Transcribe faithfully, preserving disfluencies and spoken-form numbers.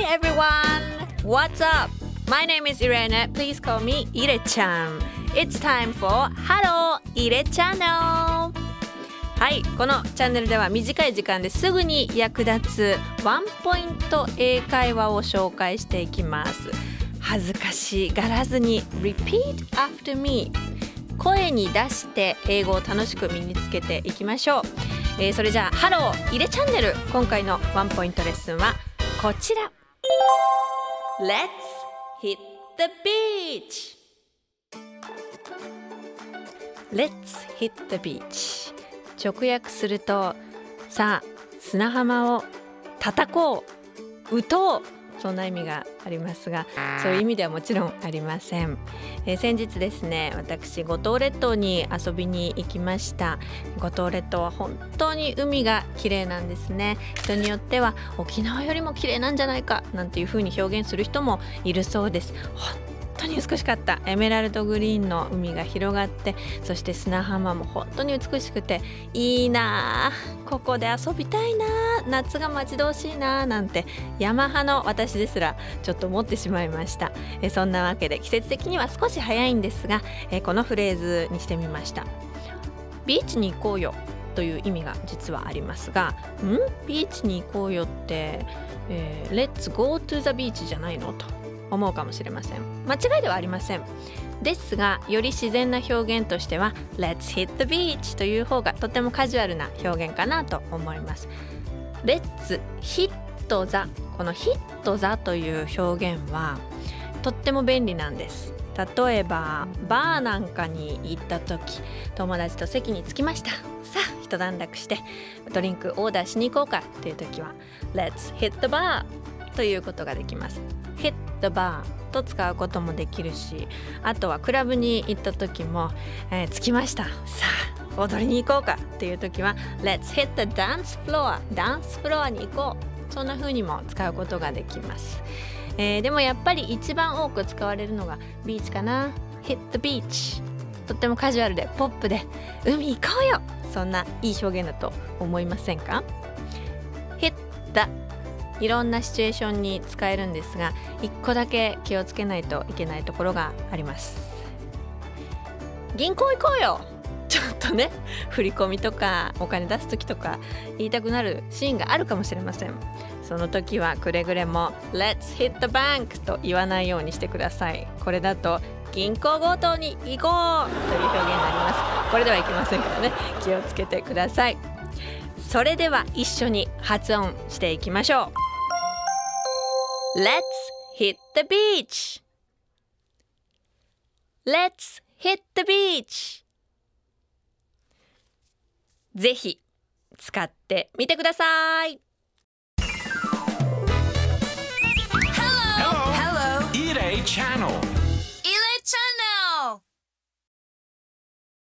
everyone! What's up? My name is Irene. Please call me Ire-chan. It's time for Hello Ire Channel! はい、このチャンネルでは短い時間ですぐに役立つワンポイント英会話を紹介していきます。恥ずかしがらずに Repeat after me 声に出して英語を楽しく身につけていきましょう。えー、それじゃあハローイレチャンネル、今回のワンポイントレッスンはこちら。 Let's hit the beach! Let's hit the beach 直訳すると、さあ砂浜を叩こう、打とう、そんな意味がありますが、そういう意味ではもちろんありません。えー、先日ですね、私五島列島に遊びに行きました。五島列島は本当に海が綺麗なんですね。人によっては沖縄よりも綺麗なんじゃないかなんていう風に表現する人もいるそうです。本当に美しかった。エメラルドグリーンの海が広がって、そして砂浜も本当に美しくて、いいなあ、ここで遊びたいなあ、夏が待ち遠しいなあなんて山派の私ですらちょっと思ってしまいました。えそんなわけで季節的には少し早いんですが、えこのフレーズにしてみました。ビーチに行こうよという意味が実はありますが、んビーチに行こうよって、えー、Let's go to the beach じゃないのと思うかもしれません。間違いではありません。ですが、より自然な表現としては Let's hit the beach という方がとてもカジュアルな表現かなと思います。 Let's hit the この hit the という表現はとっても便利なんです。例えばバーなんかに行った時、友達と席に着きました。さあ一段落してドリンクオーダーしに行こうかという時は Let's hit the bar ということができます。hit the bar と使うこともできるし、あとはクラブに行った時も、えー、着きました、さあ踊りに行こうかっていう時は Let's hit the dance floor ダンスフロアに行こう、そんな風にも使うことができます。えー、でもやっぱり一番多く使われるのがビーチかな。 hit the beach とってもカジュアルでポップで海行こうよ、そんないい表現だと思いませんか？ hit theいろんなシチュエーションに使えるんですが、一個だけ気をつけないといけないところがあります。銀行行こうよ、ちょっとね、振り込みとかお金出す時とか言いたくなるシーンがあるかもしれません。その時はくれぐれも Let's hit the bank と言わないようにしてください。これだと銀行強盗に行こうという表現になります。これではいけませんからね、気をつけてください。それでは一緒に発音していきましょう。Let's hit the beach. Let's hit the beach. ぜひ使ってみてください。